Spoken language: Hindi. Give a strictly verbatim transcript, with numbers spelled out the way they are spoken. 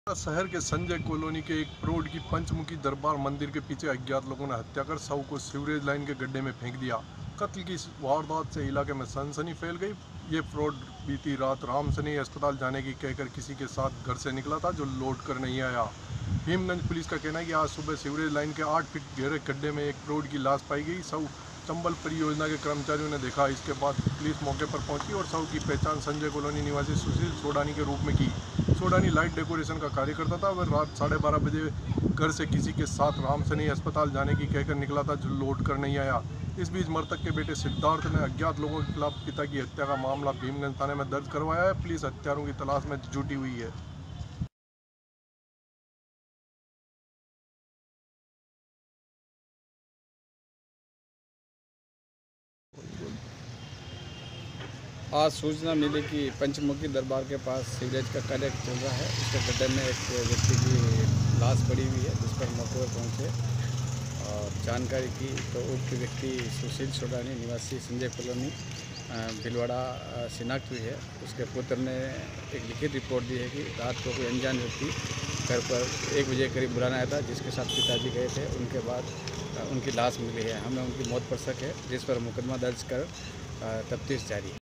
शहर के संजय कॉलोनी के एक रोड की पंचमुखी दरबार मंदिर के पीछे अज्ञात लोगों ने हत्या कर शव को सीवरेज लाइन के गड्ढे में फेंक दिया। कत्ल की इस वारदात से इलाके में सनसनी फैल गई। ये फ्रॉड बीती रात रामसनी अस्पताल जाने की कहकर किसी के साथ घर से निकला था, जो लौट कर नहीं आया। भीमगंज पुलिस का कहना है कि आज सुबह सीवरेज लाइन के आठ फीट गहरे गड्ढे में एक फ्रॉड की लाश पाई गई। शव चंबल परियोजना के कर्मचारियों ने देखा। इसके बाद पुलिस मौके पर पहुंची और शव की पहचान संजय कॉलोनी निवासी सुशील सोडानी के रूप में की। सोडानी लाइट डेकोरेशन का कार्य करता था। वह रात साढ़े बारह बजे घर से किसी के साथ रामसनी अस्पताल जाने की कहकर निकला था, जो लौट कर नहीं आया। इस बीच मृतक के बेटे सिद्धार्थ ने अज्ञात लोगों के खिलाफ पिता की हत्या का मामला भीमगंज थाने में दर्ज करवाया है। पुलिस हत्यारों की तलाश में जुटी हुई है। आज सूचना मिली कि पंचमुखी दरबार के पास सीवरेज का कार्य चल रहा है। उसके गड्ढे में एक व्यक्ति की लाश पड़ी हुई है, जिस पर मौके पर पहुँचे और जानकारी की तो उक्त व्यक्ति सुशील सोडानी निवासी संजय कॉलोनी भिलवाड़ा शिनाख्त हुई है। उसके पुत्र ने एक लिखित रिपोर्ट दी है कि रात को कोई अनजान व्यक्ति घर पर एक बजे करीब बुलाने आया था, जिसके साथ पिताजी गए थे। उनके बाद उनकी लाश मिली है। हमें उनकी मौत पर शक है, जिस पर मुकदमा दर्ज कर तफ्तीश जारी है।